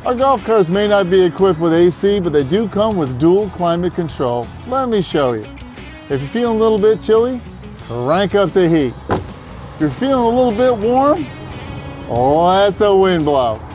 Our golf carts may not be equipped with AC, but they do come with dual climate control. Let me show you. If you're feeling a little bit chilly, crank up the heat. If you're feeling a little bit warm, let the wind blow.